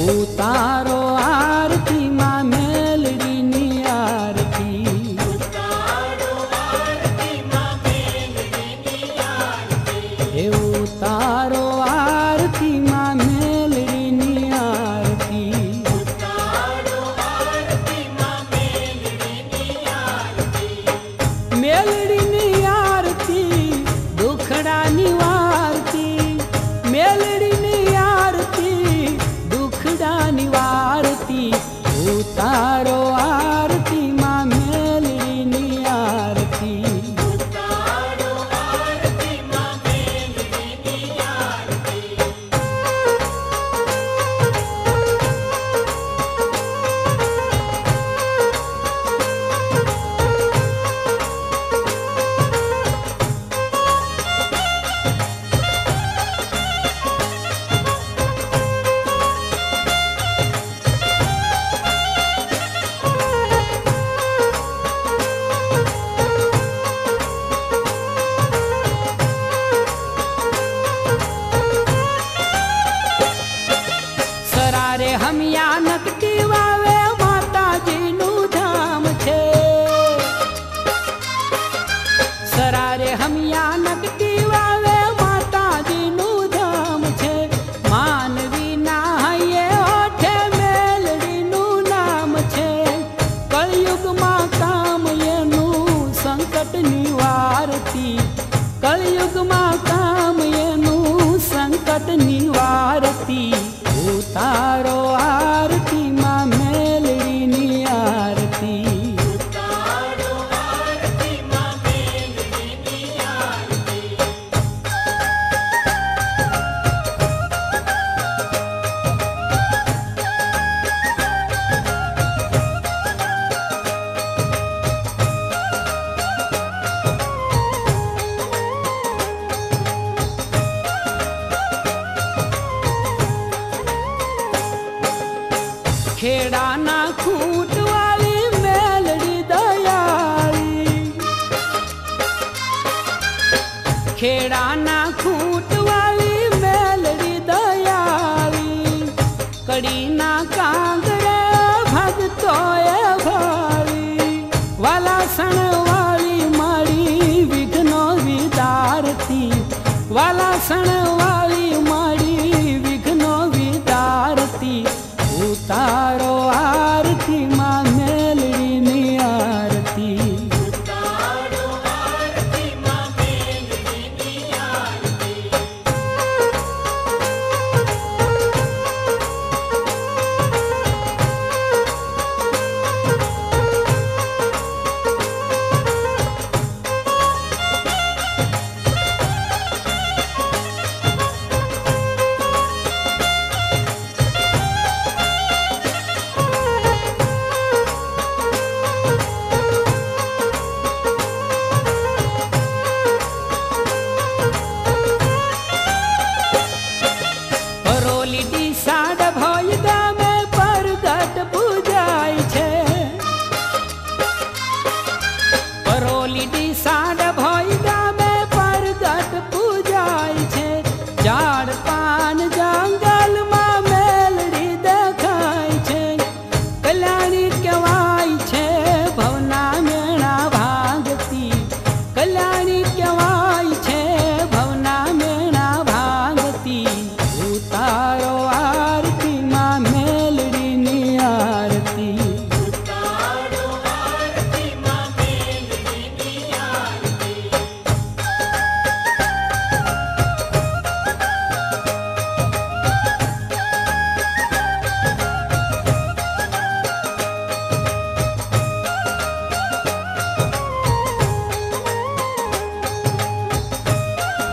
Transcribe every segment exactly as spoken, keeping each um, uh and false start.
उतारो आरती मां मेलड़ी नी आरती। उतारो आरती मां मेलड़ी नी आरती। हे उतारो आरती मां मेलड़ी नी आरती। उतारो आरती मां मेलड़ी नी आरती। मेलड़ी नी आरती दुखड़ा निवारती। मेलड़ी नी आरती दुखड़ा निवारती। उतारो आरती मां मेलड़ी नी आरती। उतारो आरती मां मेलड़ी नी आरती। सरारे हमिया नकटी वावे माताजी नु धाम छे। सरारे हमिया नकटी वावे माताजी नु धाम छे। मानवी ना हये ओठे मेलड़ी नु नाम छे। कलयुग मां काम येनु संकट निवारती। कलयुग मां काम येनु संकट निवारती। उतारो आरती मां मेलड़ी नी आरती। उतारो आरती मां मेलड़ी नी आरती। खेड़ा ना खूट वाली मेलड़ी दयाली। खेड़ा ना खूट वाली मेलड़ी दयाली। कड़ी ना कांगरे भगतोए भाली। वाला सण वाली माड़ी विघ्नो विदारती। वाला सण वाली माड़ी विघ्नो विदारती। उतारो आरती मां मेलड़ी नी आरती। उतारो आरती मां मेलड़ी नी आरती। परोली डी साड भोजदा में परगट पूजाय छे। परोली डी साड भोजदा में परगट पूजाय छे। झाड़ पान जंगल मां मेलड़ी देखाय छे। कल्याणी केवाय छे भवना मेणा भांगती। कल्याणी केवाय छे भवना मेणा भांगती। उतारो आरती मां मेलड़ी नी आरती। उतारो आरती मां मेलड़ी नी आरती।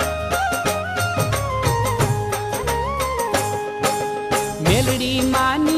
मेलड़ी मानी